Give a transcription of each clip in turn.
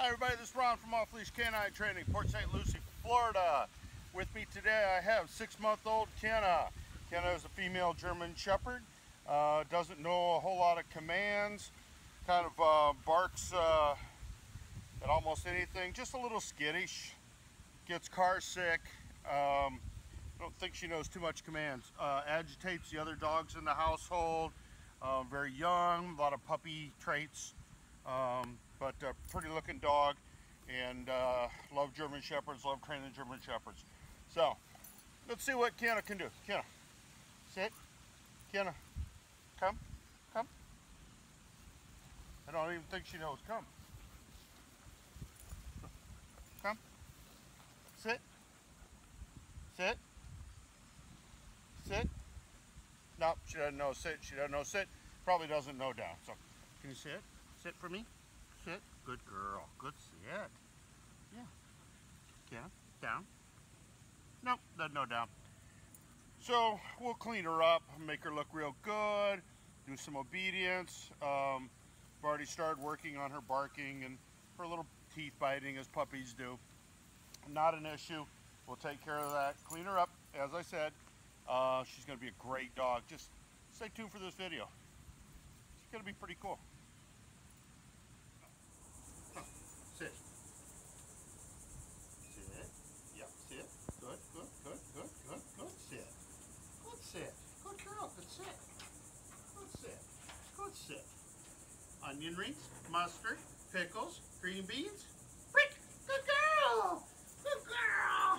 Hi everybody, this is Ron from Off-Leash K9 Training, Port St. Lucie, Florida. With me today I have 6-month-old Kenna. Kenna is a female German Shepherd. Doesn't know a whole lot of commands, kind of barks at almost anything, just a little skittish, gets car sick. I don't think she knows too much commands. Agitates the other dogs in the household, very young, a lot of puppy traits. But a pretty looking dog, and love German Shepherds, love training German Shepherds. So let's see what Kenna can do. Kenna, sit. Kenna, come. I don't even think she knows come. Come. Sit. Nope, she doesn't know sit. She doesn't know sit. Probably doesn't know down. So can you sit? Sit for me. Sit. Good girl. Good sit. Yeah. Kenna, down. Nope, doesn't know down. So we'll clean her up, make her look real good, do some obedience. I've already started working on her barking and her little teeth biting as puppies do. Not an issue. We'll take care of that. Clean her up, as I said. She's going to be a great dog. Just stay tuned for this video. She's going to be pretty cool. Sit. Sit. Yep, sit. Good. Sit. Good sit. Good girl. Good sit. Good sit. Good sit. Onion rings, mustard, pickles, green beans. Frick! Good girl! Good girl!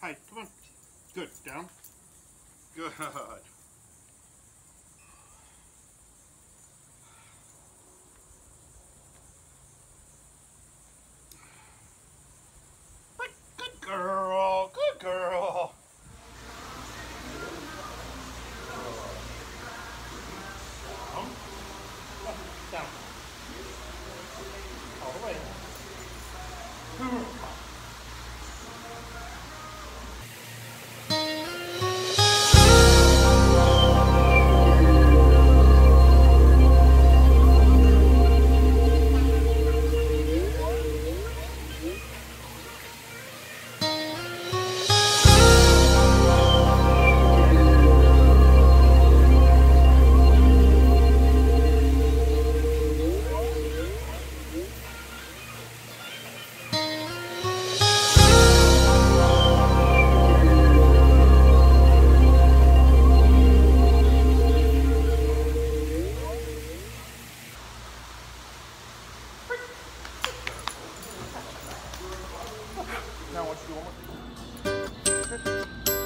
Hi, come on. Good. Down. Good. Good girl. Good girl. Down. All the way. Now what you do one more thing. Good.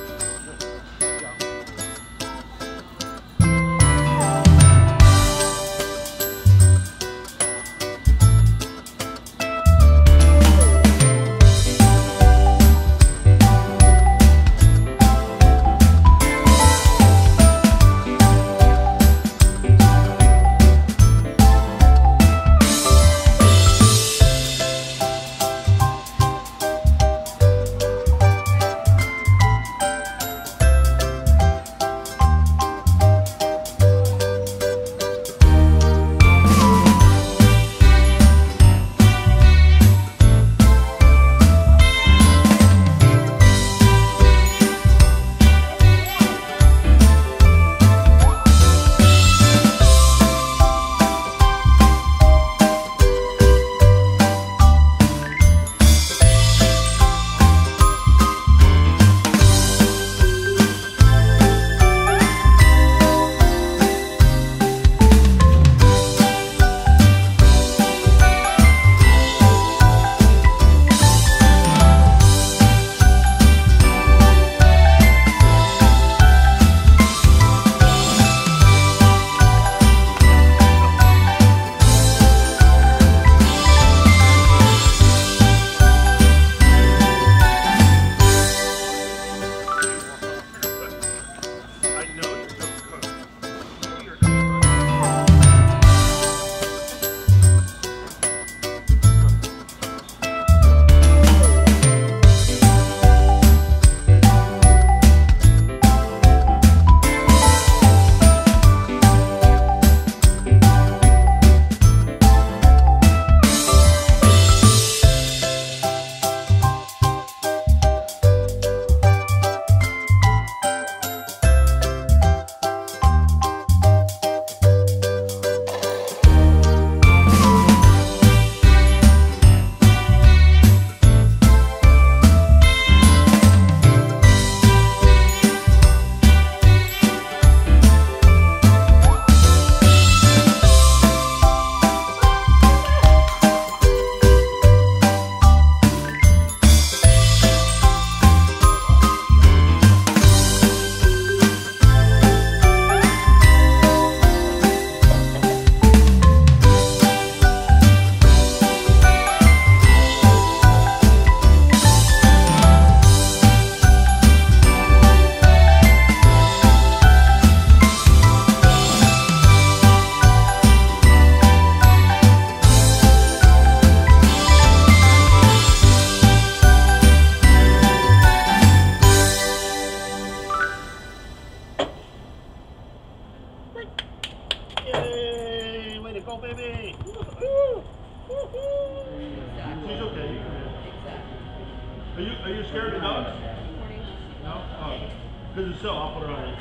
Yay! Way to go, baby! She's okay. Are you scared of dogs? No? Oh. Because it's so, I'll put her on it.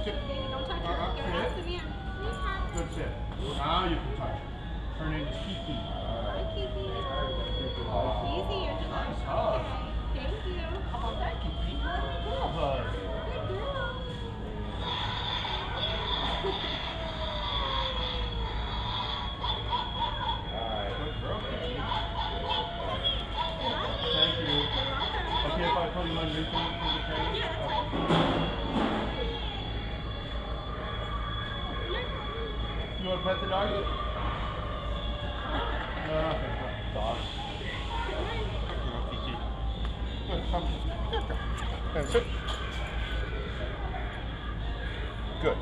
Sit. Don't touch her. Get her out to me. Good sit. Now you can touch her. Her name is KEKE. Hi, KEKE. Easy. You're just Nice hug. Thank you. How about that, KEKE? Good girl hug. Good girl. Alright, good girl, KEKE. Thank you. Okay, if I put him underneath for the training? Yeah, that's okay. You want to pet the dog? Okay, dog. Good, come. Good, sit. Good.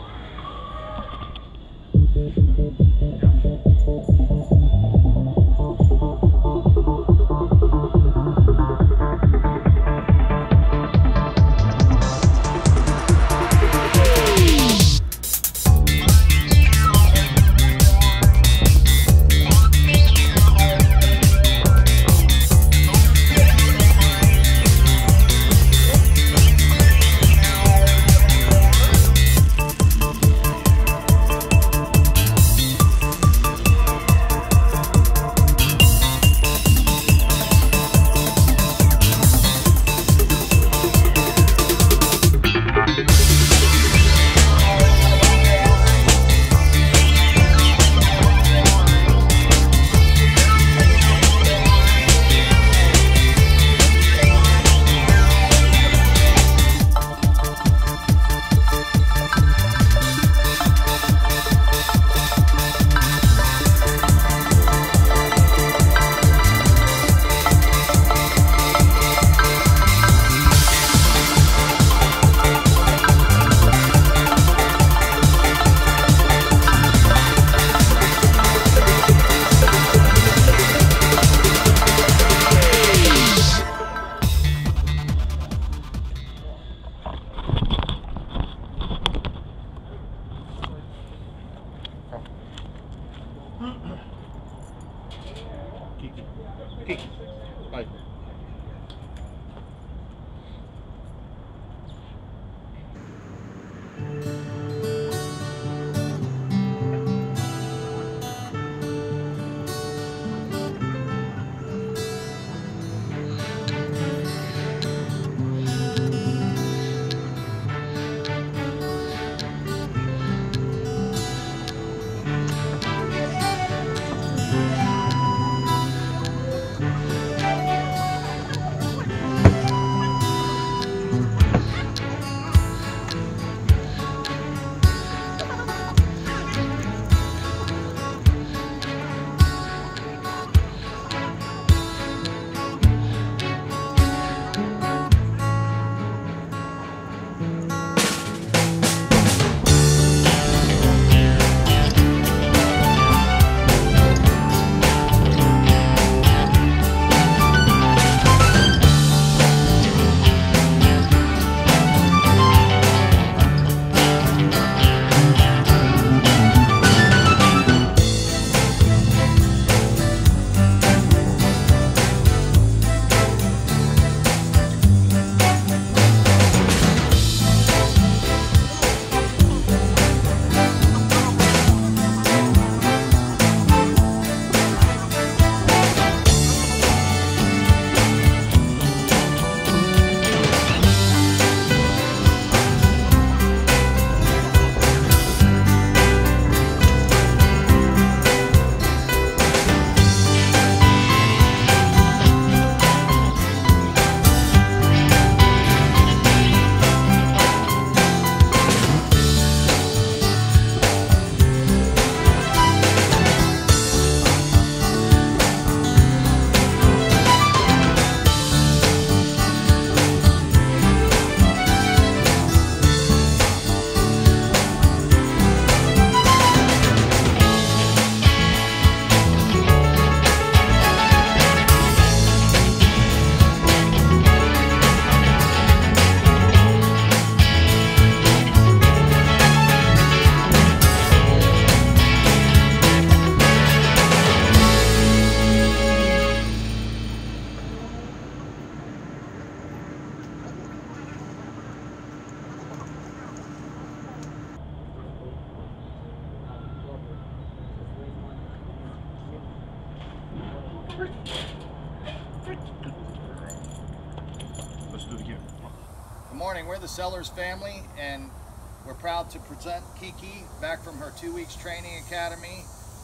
Let's do it again. Good morning, we're the Sellers family, and we're proud to present KEKE back from her 2 weeks training academy.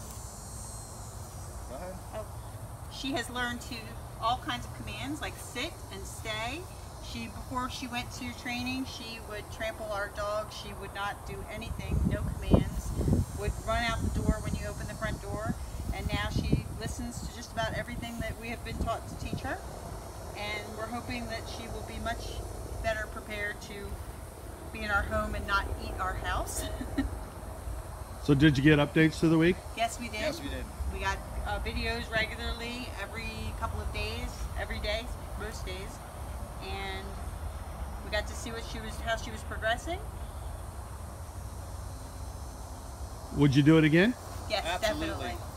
Go ahead. Oh, she has learned all kinds of commands like sit and stay. Before she went to training, she would trample our dog. She would not do anything, no commands, would run out the door when you open the front door, and now she listens to just about everything that we have been taught to teach her, and we're hoping that she will be much better prepared to be in our home and not eat our house. So did you get updates to the week? Yes, we did. Yes, we did. We got videos regularly every couple of days, every day, most days, and we got to see how she was progressing. Would you do it again? Yes, Absolutely. definitely.